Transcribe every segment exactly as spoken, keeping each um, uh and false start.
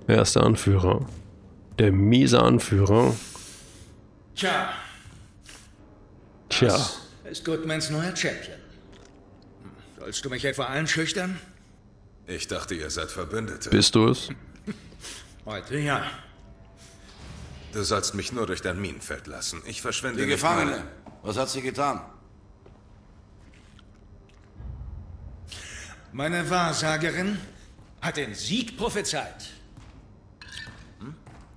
Er ist der Anführer. Der miese Anführer. Tja. Tja. Das ist Goodmans neuer Champion. Sollst du mich etwa einschüchtern? Ich dachte, ihr seid Verbündete. Bist du es? Heute ja. Du sollst mich nur durch dein Minenfeld lassen. Ich verschwende Die nicht Gefangene. meine- Was hat sie getan? Meine Wahrsagerin hat den Sieg prophezeit. Hm?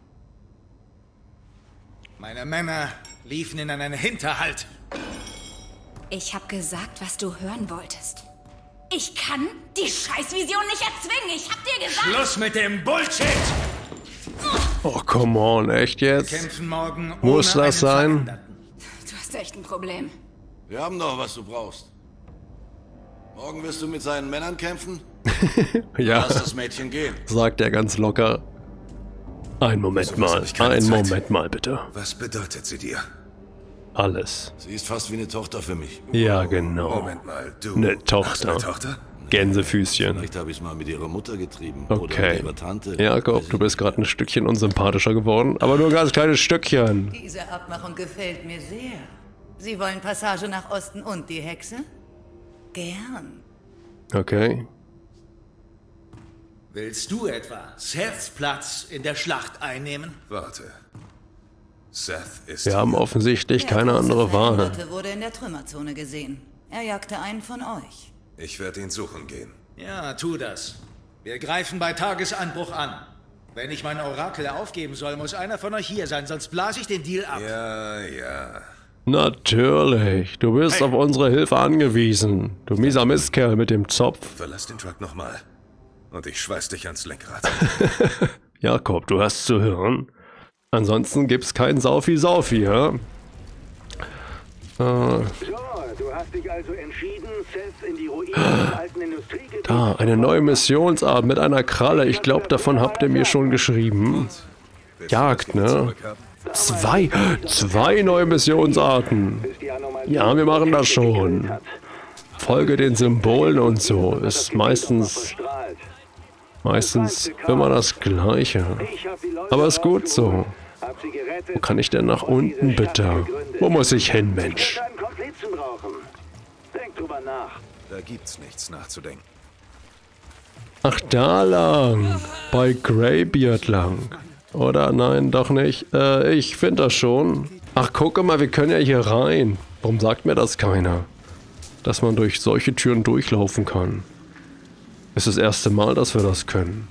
Meine Männer liefen in einen Hinterhalt. Ich habe gesagt, was du hören wolltest. Ich kann die Scheißvision nicht erzwingen. Ich hab dir gesagt... Schluss mit dem Bullshit! Oh, come on, echt jetzt? Kämpfen morgen Muss ohne das einen sein? Veränderten. Du hast echt ein Problem. Wir haben doch, was du brauchst. Morgen wirst du mit seinen Männern kämpfen? Ja, Lass das Mädchen gehen. sagt er ganz locker. Ein Moment Sowas mal, hab ich keine ein Zeit. Moment mal bitte. Was bedeutet sie dir? Alles. Sie ist fast wie eine Tochter für mich. Ja, genau. Moment mal, du... Eine Hast du Tochter. eine Tochter? Gänsefüßchen. Vielleicht habe ich es mal mit ihrer Mutter getrieben. Oder Okay. mit ihrer Tante. Jakob, du bist gerade ein Stückchen unsympathischer geworden, aber nur ein ganz kleines Stückchen. Diese Abmachung gefällt mir sehr. Sie wollen Passage nach Osten und die Hexe? Gern. Okay. Willst du etwa Seths Platz in der Schlacht einnehmen? Warte. Seth ist... Wir haben offensichtlich Der keine große andere Wahl. Verhinderte wurde in der Trümmerzone gesehen. Er jagte einen von euch. Ich werde ihn suchen gehen. Ja, tu das. Wir greifen bei Tagesanbruch an. Wenn ich mein Orakel aufgeben soll, muss einer von euch hier sein, sonst blase ich den Deal ab. Ja, ja. Natürlich. Du bist Hey. auf unsere Hilfe angewiesen. Du mieser Mistkerl mit dem Zopf. Verlass den Truck nochmal. Und ich schweiß dich ans Lenkrad. Jakob, du hast zu hören. Ansonsten gibt's kein Saufi-Saufi, ja? Äh, So, du hast dich also entschieden, Seth in die Ruinen des alten Industriegebiets... da, eine neue Missionsart mit einer Kralle. Ich glaube, davon habt ihr mir schon geschrieben. Willst du Jagd, das wieder ne? zurückhaben? Zwei, zwei neue Missionsarten. Ja, wir machen das schon. Folge den Symbolen und so. Ist meistens, meistens immer das Gleiche. Aber ist gut so. Wo kann ich denn nach unten, bitte? Wo muss ich hin, Mensch? Denk drüber nach. Da gibt's nichts nachzudenken. Ach, da lang. Bei Greybeard lang. Oder nein, doch nicht. Äh, ich finde das schon. Ach, gucke mal, wir können ja hier rein. Warum sagt mir das keiner? Dass man durch solche Türen durchlaufen kann. Ist das erste Mal, dass wir das können.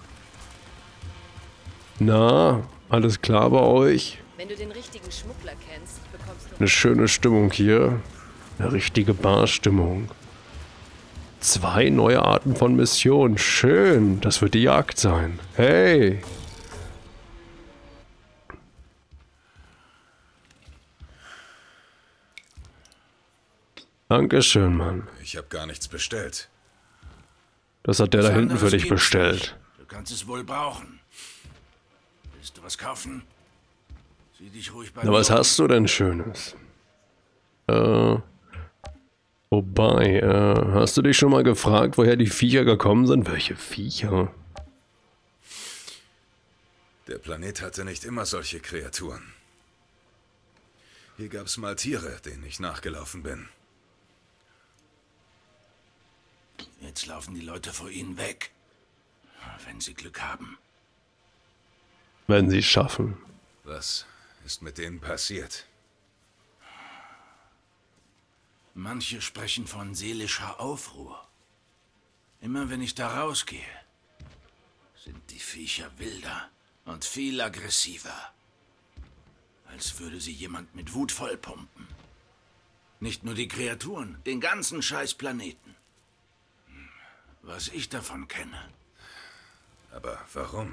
Na, alles klar bei euch? Wenn du den richtigen Schmuggler kennst, bekommst du... Eine schöne Stimmung hier. Eine richtige Barstimmung. Zwei neue Arten von Missionen. Schön. Das wird die Jagd sein. Hey. Dankeschön, Mann. Ich habe gar nichts bestellt. Das hat der da Was hinten für anderes dich gibt's bestellt. nicht. Du kannst es wohl brauchen. Willst du was kaufen? Sieh dich ruhig bei Na, mir was um. hast du denn Schönes? Äh, wobei, äh, hast du dich schon mal gefragt, woher die Viecher gekommen sind? Welche Viecher? Der Planet hatte nicht immer solche Kreaturen. Hier gab's mal Tiere, denen ich nachgelaufen bin. Jetzt laufen die Leute vor ihnen weg. Wenn sie Glück haben. Wenn sie es schaffen. Was ist mit denen passiert? Manche sprechen von seelischer Aufruhr. Immer wenn ich da rausgehe, sind die Viecher wilder und viel aggressiver. Als würde sie jemand mit Wut vollpumpen. Nicht nur die Kreaturen, den ganzen scheiß Planeten. Was ich davon kenne. Aber warum?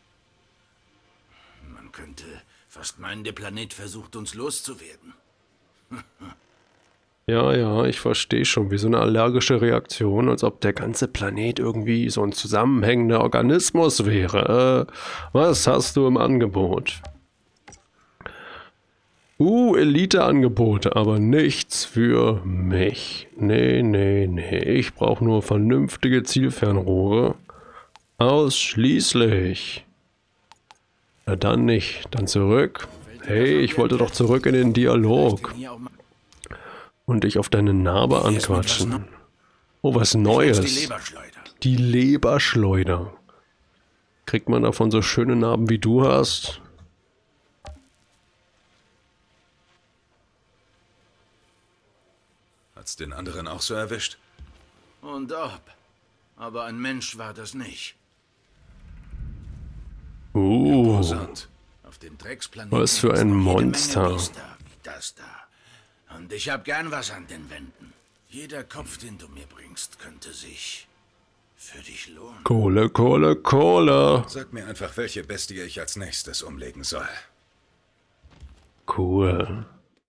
Man könnte fast meinen, der Planet versucht uns loszuwerden. Ja, ja, ich verstehe schon, wie so eine allergische Reaktion, als ob der ganze Planet irgendwie so ein zusammenhängender Organismus wäre. Äh, was hast du im Angebot? Uh, Elite-Angebote, aber nichts für mich. Nee, nee, nee. Ich brauche nur vernünftige Zielfernrohre. Ausschließlich. Na dann nicht. Dann zurück. Hey, ich wollte doch zurück in den Dialog. Und dich auf deine Narbe anquatschen. Oh, was Neues. Die Leberschleuder. Die Leberschleuder. Kriegt man davon so schöne Narben wie du hast? Hat's den anderen auch so erwischt? Und ob. Aber ein Mensch war das nicht. Uh, Imposant. Auf dem Drecksplaneten was für gibt's ein noch jede Menge Monster. Biester wie das da. Und ich hab gern was an den Wänden. Jeder Kopf, den du mir bringst, könnte sich für dich lohnen. Kohle, Kohle, Kohle. Sag mir einfach, welche Bestie ich als nächstes umlegen soll. Cool.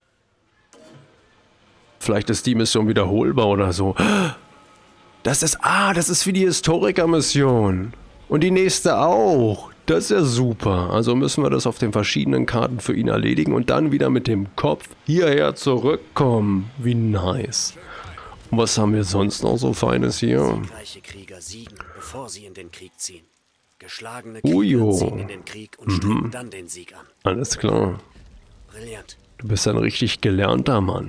Vielleicht ist die Mission wiederholbar oder so. Das ist, ah, das ist wie die Historiker-Mission. Und die nächste auch. Das ist ja super. Also müssen wir das auf den verschiedenen Karten für ihn erledigen und dann wieder mit dem Kopf hierher zurückkommen. Wie nice. Und was haben wir sonst noch so Feines hier? Siegreiche Krieger siegen, bevor sie in den Krieg ziehen. Geschlagene Ujo. Krieger ziehen in den Krieg und streben dann den Sieg an. Alles klar. Brillant. Du bist ein richtig gelernter Mann.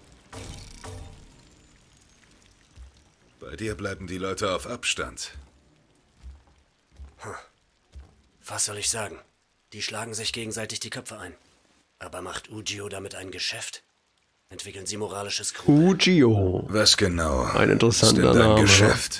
Bei dir bleiben die Leute auf Abstand. Was soll ich sagen? Die schlagen sich gegenseitig die Köpfe ein. Aber macht Ujio damit ein Geschäft? Entwickeln sie moralisches Skrupel? Ujio. Was genau Ein interessanter ist denn dein Name. Geschäft?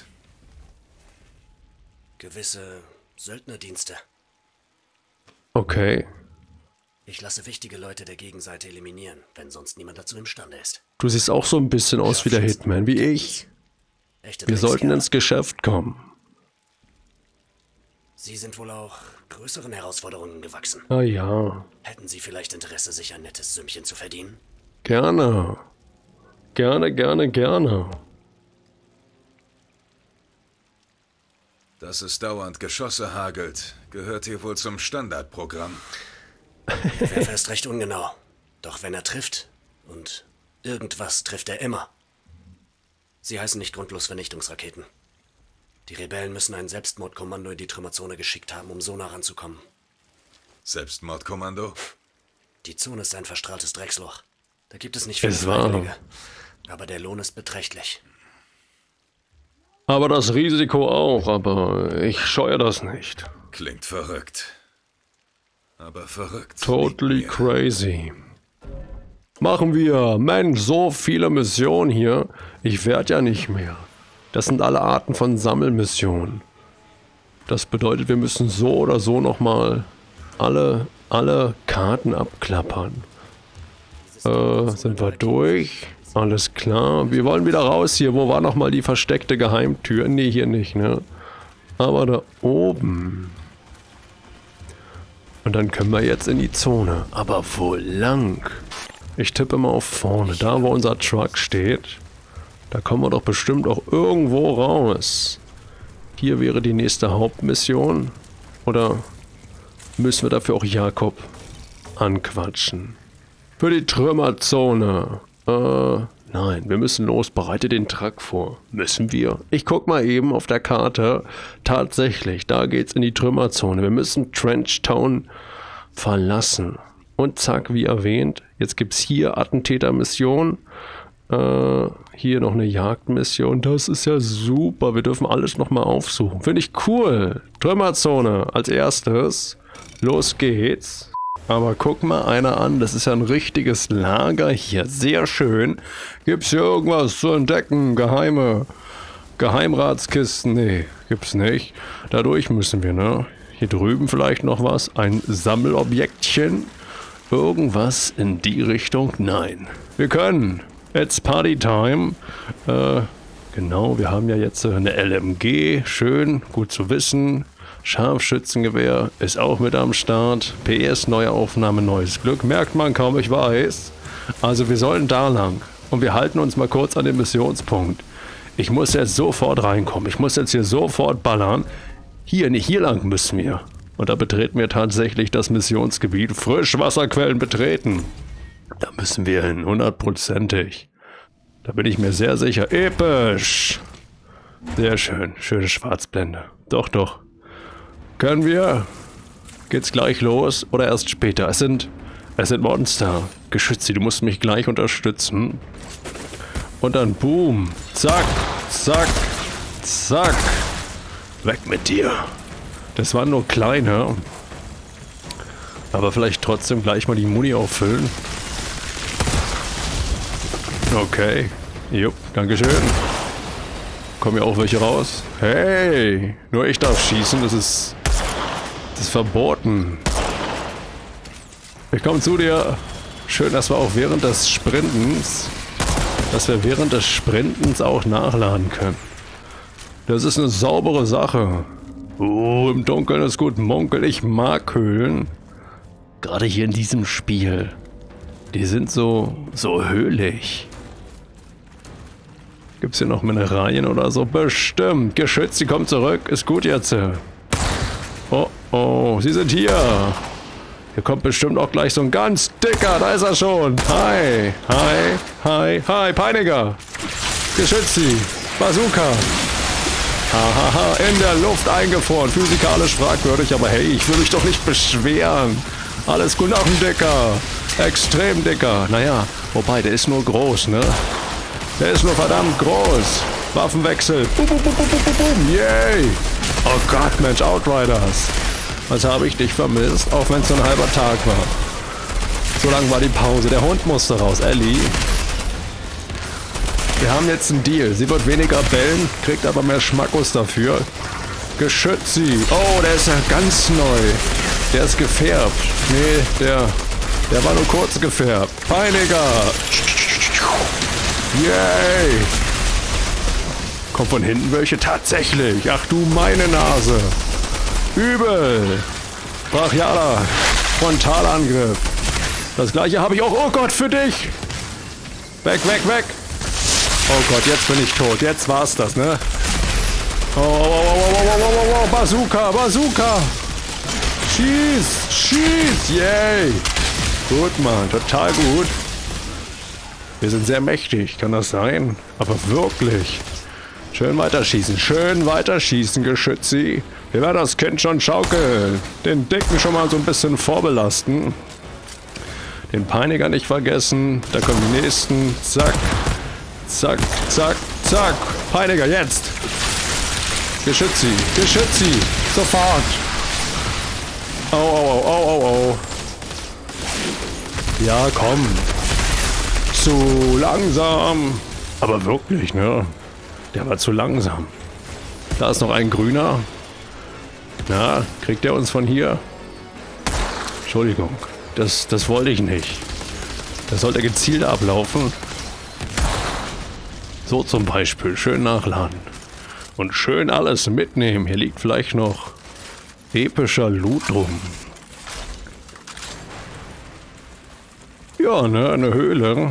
Gewisse Söldnerdienste. Okay. Ich lasse wichtige Leute der Gegenseite eliminieren, wenn sonst niemand dazu imstande ist. Du siehst auch so ein bisschen aus wie der Hitman, wie ich. Echte Wir sollten Dreckskerle. ins Geschäft kommen. Sie sind wohl auch größeren Herausforderungen gewachsen. Ah ja. Hätten Sie vielleicht Interesse, sich ein nettes Sümmchen zu verdienen? Gerne. Gerne, gerne, gerne. Dass es dauernd Geschosse hagelt, gehört hier wohl zum Standardprogramm. Der Werfer ist recht ungenau. Doch wenn er trifft, und irgendwas trifft er immer. Sie heißen nicht grundlos Vernichtungsraketen. Die Rebellen müssen ein Selbstmordkommando in die Trümmerzone geschickt haben, um so nah ranzukommen. Selbstmordkommando? Die Zone ist ein verstrahltes Drecksloch. Da gibt es nicht viele Es war. Freiwillige. Aber der Lohn ist beträchtlich. Aber das Risiko auch, aber ich scheue das nicht. Klingt verrückt. Aber verrückt. Totally liegt mir. crazy. Machen wir. Mensch, so viele Missionen hier. Ich werde ja nicht mehr. Das sind alle Arten von Sammelmissionen. Das bedeutet, wir müssen so oder so nochmal alle, alle Karten abklappern. Äh, sind wir durch? Alles klar. Wir wollen wieder raus hier. Wo war nochmal die versteckte Geheimtür? Nee, hier nicht, ne? Aber da oben. Und dann können wir jetzt in die Zone. Aber wo lang? Ich tippe mal auf vorne. Da, wo unser Truck steht. Da kommen wir doch bestimmt auch irgendwo raus. Hier wäre die nächste Hauptmission. Oder müssen wir dafür auch Jakob anquatschen? Für die Trümmerzone. Äh, nein, wir müssen los. Bereite den Truck vor. Müssen wir? Ich guck mal eben auf der Karte. Tatsächlich, da geht's in die Trümmerzone. Wir müssen Trenchtown verlassen. Und zack, wie erwähnt, jetzt gibt's hier Attentätermission. Äh, hier noch eine Jagdmission. Das ist ja super. Wir dürfen alles nochmal aufsuchen. Finde ich cool. Trümmerzone als erstes. Los geht's. Aber guck mal einer an. Das ist ja ein richtiges Lager hier. Sehr schön. Gibt's hier irgendwas zu entdecken? Geheime Geheimratskisten? Nee, gibt's nicht. Da durch müssen wir, ne? Hier drüben vielleicht noch was. Ein Sammelobjektchen. Irgendwas in die Richtung? Nein. Wir können. It's Party Time. Äh, genau, wir haben ja jetzt äh, eine L M G. Schön, gut zu wissen. Scharfschützengewehr ist auch mit am Start. P S, neue Aufnahme, neues Glück. Merkt man kaum, ich weiß. Also wir sollen da lang. Und wir halten uns mal kurz an den Missionspunkt. Ich muss jetzt sofort reinkommen. Ich muss jetzt hier sofort ballern. Hier, nicht hier lang müssen wir. Und da betreten wir tatsächlich das Missionsgebiet. Frischwasserquellen betreten. Da müssen wir hin, hundertprozentig. Da bin ich mir sehr sicher. Episch. Sehr schön. Schöne Schwarzblende. Doch, doch. Können wir? Geht's gleich los oder erst später? Es sind, es sind Monster. Geschütze, du musst mich gleich unterstützen. Und dann boom. Zack, zack, zack. Weg mit dir. Das waren nur kleine. Aber vielleicht trotzdem gleich mal die Muni auffüllen. Okay. Jupp, dankeschön. Kommen ja auch welche raus. Hey, nur ich darf schießen, das ist... Das ist verboten. Ich komme zu dir. Schön, dass wir auch während des Sprintens... Dass wir während des Sprintens auch nachladen können. Das ist eine saubere Sache. Oh, im Dunkeln ist gut munkeln. Ich mag Höhlen. Gerade hier in diesem Spiel. Die sind so... so höhlig. Gibt's hier noch Mineralien oder so? Bestimmt. Geschützt, sie kommt zurück. Ist gut jetzt. Oh, oh, sie sind hier. Hier kommt bestimmt auch gleich so ein ganz dicker. Da ist er schon. Hi, hi, hi, hi. Peiniger. Geschützt sie. Bazooka. Hahaha, in der Luft eingefroren. Physikalisch fragwürdig, aber hey, ich will mich doch nicht beschweren. Alles gut, noch ein dicker. Extrem dicker. Naja, wobei, der ist nur groß, ne? Der ist nur verdammt groß. Waffenwechsel. Bum, bum, bum, bum, bum, bum. Yay. Oh Gott, Mensch, Outriders. Was habe ich dich vermisst, auch wenn es so ein halber Tag war. So lang war die Pause. Der Hund musste raus. Ellie. Wir haben jetzt einen Deal. Sie wird weniger bellen, kriegt aber mehr Schmackos dafür. Geschützt sie. Oh, der ist ja ganz neu. Der ist gefärbt. Nee, der, der war nur kurz gefärbt. Peiniger. Yay! Kommt von hinten welche? Tatsächlich! Ach du meine Nase! Übel! Brachialer! Frontalangriff! Das gleiche habe ich auch. Oh Gott, für dich! Weg, weg, weg! Oh Gott, jetzt bin ich tot. Jetzt war's das, ne? Oh, oh, oh, oh, oh, oh, oh, oh, oh. Bazooka! Bazooka! Schieß! Schieß! Yay! Gut, Mann. Total gut. Wir sind sehr mächtig, kann das sein? Aber wirklich. Schön weiterschießen, schön weiterschießen, Geschützi. Wir werden das Kind schon schaukeln. Den Dicken schon mal so ein bisschen vorbelasten. Den Peiniger nicht vergessen. Da kommen die nächsten. Zack. Zack, zack, zack. Peiniger, jetzt. Geschützi, Geschützi. Sofort. Oh, oh, oh, oh, oh, oh. Ja, komm. Zu langsam. Aber wirklich, ne? Der war zu langsam. Da ist noch ein grüner. Na, kriegt der uns von hier? Entschuldigung. Das, das wollte ich nicht. Das sollte gezielt ablaufen. So zum Beispiel. Schön nachladen. Und schön alles mitnehmen. Hier liegt vielleicht noch epischer Loot rum. Ja, ne? Eine Höhle.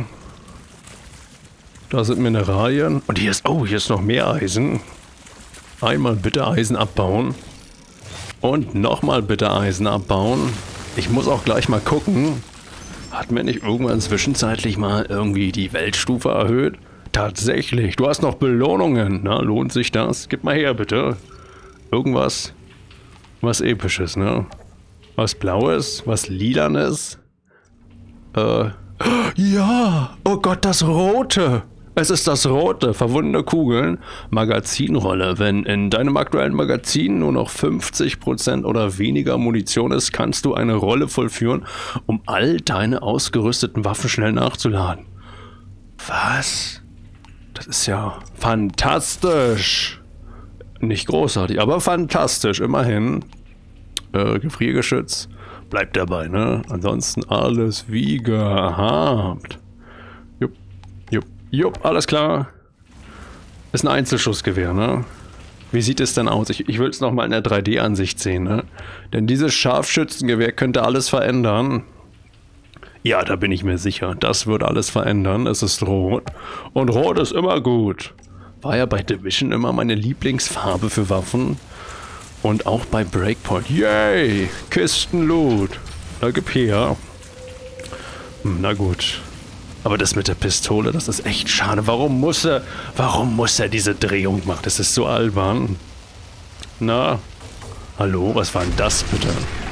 Da sind Mineralien. Und hier ist... Oh, hier ist noch mehr Eisen. Einmal bitte Eisen abbauen. Und nochmal bitte Eisen abbauen. Ich muss auch gleich mal gucken. Hatten wir nicht irgendwann zwischenzeitlich mal irgendwie die Weltstufe erhöht? Tatsächlich. Du hast noch Belohnungen. Na, lohnt sich das? Gib mal her, bitte. Irgendwas... Was Episches, ne? Was Blaues? Was Lilanes? Äh... Ja! Oh Gott, das Rote! Es ist das Rote, verwundene Kugeln, Magazinrolle. Wenn in deinem aktuellen Magazin nur noch fünfzig Prozent oder weniger Munition ist, kannst du eine Rolle vollführen, um all deine ausgerüsteten Waffen schnell nachzuladen. Was? Das ist ja fantastisch. Nicht großartig, aber fantastisch, immerhin. Äh, Gefriergeschütz. Bleibt dabei, ne? Ansonsten alles wie gehabt. Jupp, jupp, jupp, alles klar. Ist ein Einzelschussgewehr, ne? Wie sieht es denn aus? Ich, ich will es nochmal in der drei D Ansicht sehen, ne? Denn dieses Scharfschützengewehr könnte alles verändern. Ja, da bin ich mir sicher. Das wird alles verändern. Es ist rot. Und rot ist immer gut. War ja bei Division immer meine Lieblingsfarbe für Waffen. Und auch bei Breakpoint. Yay! Kistenloot. Na, gib her. Hm, na gut. Aber das mit der Pistole, das ist echt schade. Warum muss er, warum muss er diese Drehung machen? Das ist so albern. Na? Hallo, was war denn das bitte?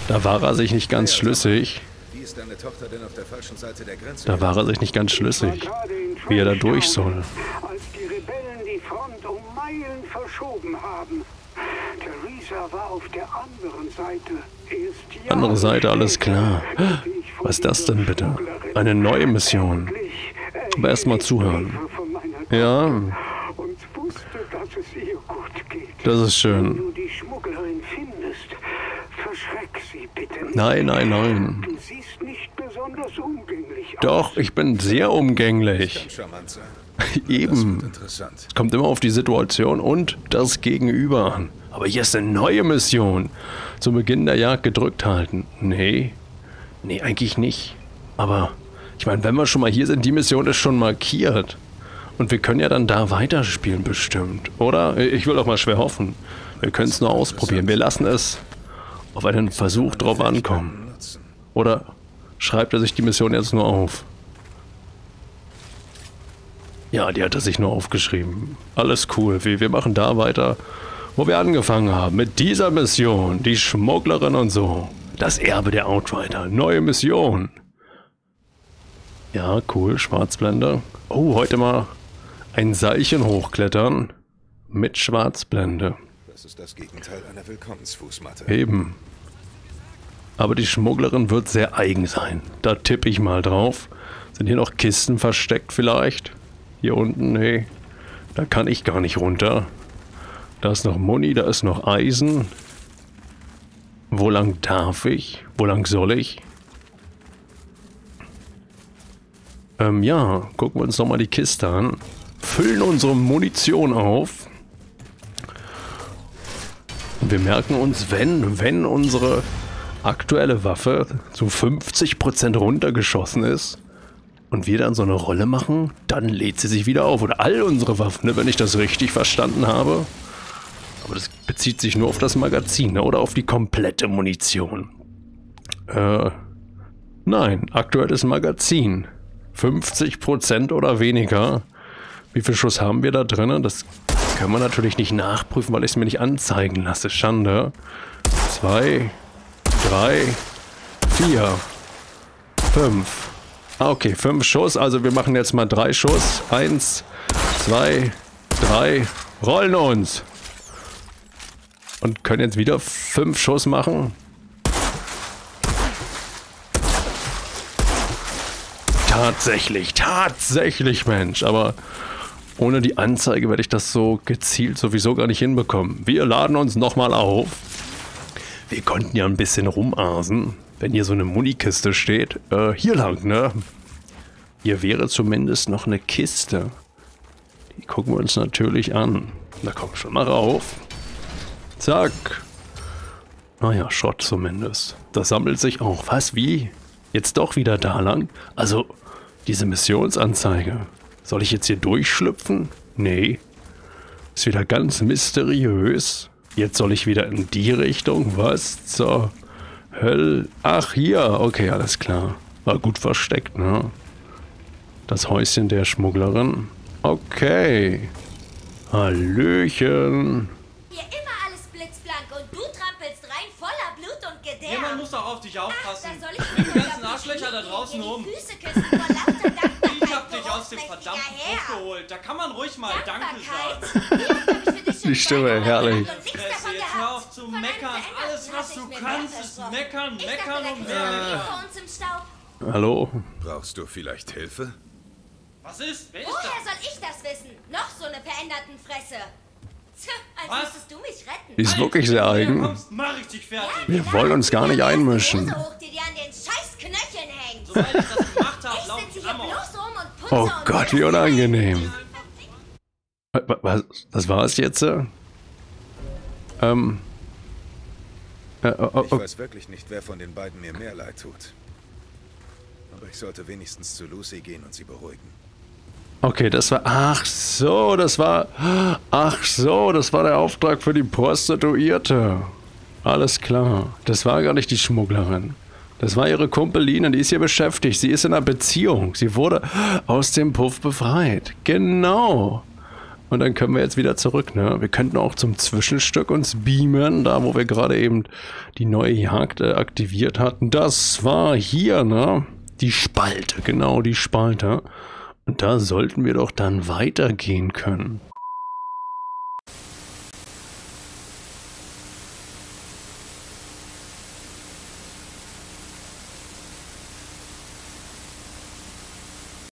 Da war er sich nicht ganz schlüssig. Wie ist deine Tochter denn auf der falschen Seite der Grenze? Da war er sich nicht ganz schlüssig, wie er da durch soll. Als die Rebellen die Front um Meilen verschoben haben. Theresa war auf der anderen Seite. Erst Andere Seite, alles klar. Was ist das denn bitte? Eine neue Mission. Aber erstmal zuhören. Ja. Und wusste, dass es ihr gut geht. Das ist schön. Wenn du die Schmugglerin findest, verschreck sie bitte nicht. Nein, nein, nein. Du siehst nicht besonders umgänglich aus. Doch, ich bin sehr umgänglich. Kann charmant sein. Eben. Interessant. Es kommt immer auf die Situation und das Gegenüber an. Aber hier ist eine neue Mission. Zu Beginn der Jagd gedrückt halten. Nee. Nee, eigentlich nicht. Aber, ich meine, wenn wir schon mal hier sind, die Mission ist schon markiert. Und wir können ja dann da weiterspielen bestimmt. Oder? Ich will doch mal schwer hoffen. Wir können es nur ausprobieren. Wir lassen es auf einen Versuch drauf ankommen. Oder schreibt er sich die Mission jetzt nur auf? Ja, die hat er sich nur aufgeschrieben. Alles cool. Wir, wir machen da weiter, wo wir angefangen haben. Mit dieser Mission. Die Schmugglerin und so. Das Erbe der Outrider. Neue Mission. Ja, cool. Schwarzblende. Oh, heute mal ein Seilchen hochklettern. Mit Schwarzblende. Das ist das Gegenteil einer Willkommensfußmatte. Eben. Aber die Schmugglerin wird sehr eigen sein. Da tippe ich mal drauf. Sind hier noch Kisten versteckt vielleicht? Hier unten, nee. Da kann ich gar nicht runter. Da ist noch Muni, da ist noch Eisen. Wo lang darf ich? Wo lang soll ich? Ähm, ja, gucken wir uns nochmal die Kiste an. Füllen unsere Munition auf. Und wir merken uns, wenn, wenn unsere aktuelle Waffe zu fünfzig Prozent runtergeschossen ist und wir dann so eine Rolle machen, dann lädt sie sich wieder auf. Oder all unsere Waffen, ne, wenn ich das richtig verstanden habe. Aber das bezieht sich nur auf das Magazin, ne, oder auf die komplette Munition. Äh, nein, aktuelles Magazin. fünfzig Prozent oder weniger. Wie viel Schuss haben wir da drin? Das können wir natürlich nicht nachprüfen, weil ich es mir nicht anzeigen lasse. Schande. Zwei, drei, vier, fünf. Ah, okay, fünf Schuss. Also wir machen jetzt mal drei Schuss. Eins, zwei, drei. Rollen uns. Und können jetzt wieder fünf Schuss machen. Tatsächlich, tatsächlich, Mensch. Aber ohne die Anzeige werde ich das so gezielt sowieso gar nicht hinbekommen. Wir laden uns nochmal auf. Wir konnten ja ein bisschen rumasen, wenn hier so eine Munikiste steht. Äh, hier lang, ne? Hier wäre zumindest noch eine Kiste. Die gucken wir uns natürlich an. Da kommt schon mal rauf. Zack. Naja, Schrott zumindest. Das sammelt sich auch. Was, wie? Jetzt doch wieder da lang? Also, diese Missionsanzeige. Soll ich jetzt hier durchschlüpfen? Nee. Ist wieder ganz mysteriös. Jetzt soll ich wieder in die Richtung. Was zur Hölle? Ach, hier. Okay, alles klar. War gut versteckt, ne? Das Häuschen der Schmugglerin. Okay. Hallöchen. Hier immer alles blitzblank und du trampelst rein voller Blut und Gedärm. Jemand muss doch auf dich aufpassen. Ach, da soll ich Die ganzen Arschlöcher da draußen rum. Ich hab dich aus dem verdammten Puff geholt. Da kann man ruhig mal Danke sagen. Die Stimme, herrlich. Fresse, jetzt hör auf zu meckern. Alles, was du kannst, ist meckern, meckern und mehr. Hallo? Brauchst du vielleicht Hilfe? Was ist? Wer ist Woher das? soll ich das wissen? Noch so eine veränderten Fresse. Tja, als Was? müsstest du mich retten. Die ist wirklich sehr Wenn du eigen. kommst, mach ich dich fertig. Wir wollen uns gar nicht einmischen. Die hoch, die dir an den scheiß Knöcheln hängt. Sobald ich das gemacht habe, Ich lauf sitze ich hier Amok. bloß rum und putze Oh und Gott, wie unangenehm. Was, das war es jetzt? äh? Ähm. Äh, oh, oh, Ich oh. weiß wirklich nicht, wer von den beiden mir mehr leid tut. Aber ich sollte wenigstens zu Lucy gehen und sie beruhigen. Okay, das war... Ach so, das war... Ach so, das war der Auftrag für die Prostituierte. Alles klar. Das war gar nicht die Schmugglerin. Das war ihre Kumpeline, die ist hier beschäftigt. Sie ist in einer Beziehung. Sie wurde aus dem Puff befreit. Genau. Und dann können wir jetzt wieder zurück, ne? Wir könnten auch zum Zwischenstück uns beamen, da wo wir gerade eben die neue Jagd äh, aktiviert hatten. Das war hier, ne? Die Spalte, genau, die Spalte. Und da sollten wir doch dann weitergehen können.